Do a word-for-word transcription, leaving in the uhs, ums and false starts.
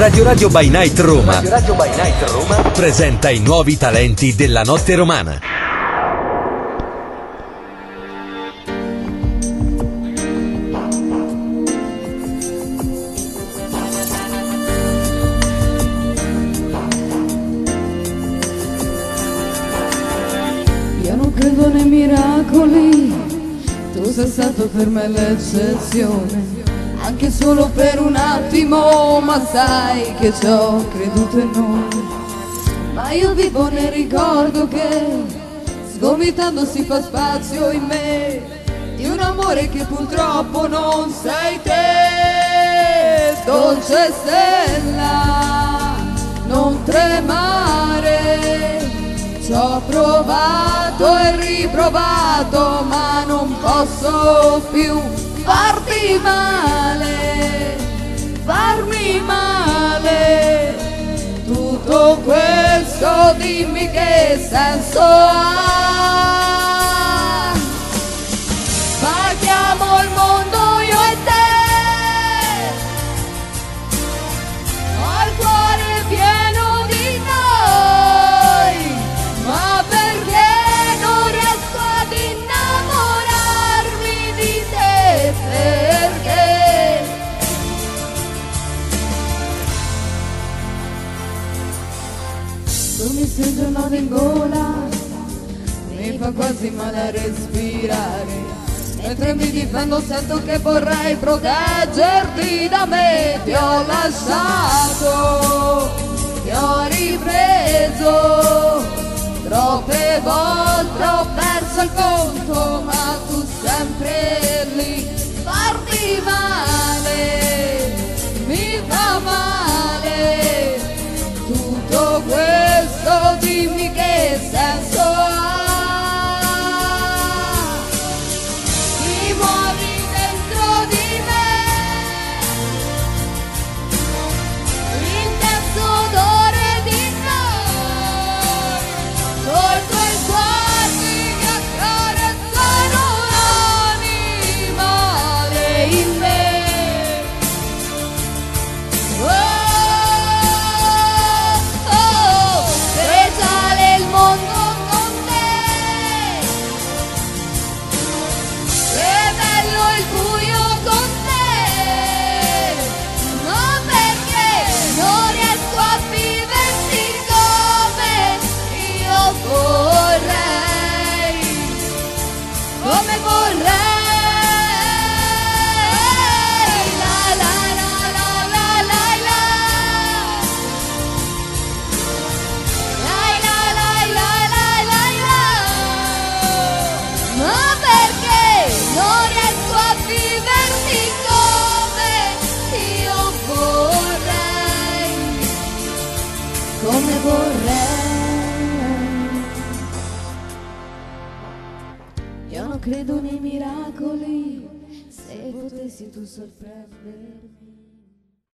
Radio Radio by Night Roma, Radio Radio by Night Roma presenta i nuovi talenti della notte romana. Io non credo nei miracoli, tu sei stato per me l'eccezione. Anche solo per un attimo, ma sai che ci ho creduto in noi. Ma io vivo nel ricordo che sgomitando si fa spazio in me di un amore che purtroppo non sei te. Dolce stella, non tremare, ci ho provato e riprovato, ma non posso più farti male, farmi male. Tutto questo dimmi che senso ha. Paghiamo il mondo io e te, ho il cuore pieno di noi, ma perché non riesco ad innamorarmi di te? Perché tu mi sei giornata in gola, mi fa quasi male a respirare. Mentre mi difendo sento che vorrei proteggerti da me. Ti ho lasciato, ti ho ripreso, troppe volte ho perso il conto, ma tu sempre lì. Farti male, mi fa male. Tutto questo dimmi che senso ha. Ti muovi dentro di me, intenso odore di noi, coi tuoi sguardi che accarezzano l'animale in me. Oh, come vorrei, la la la la la la la, la la la la la la la. Ma perché non riesco a viverti come io vorrei, come vorrei. Io non credo nei miracoli, se potessi tu sorprendermi.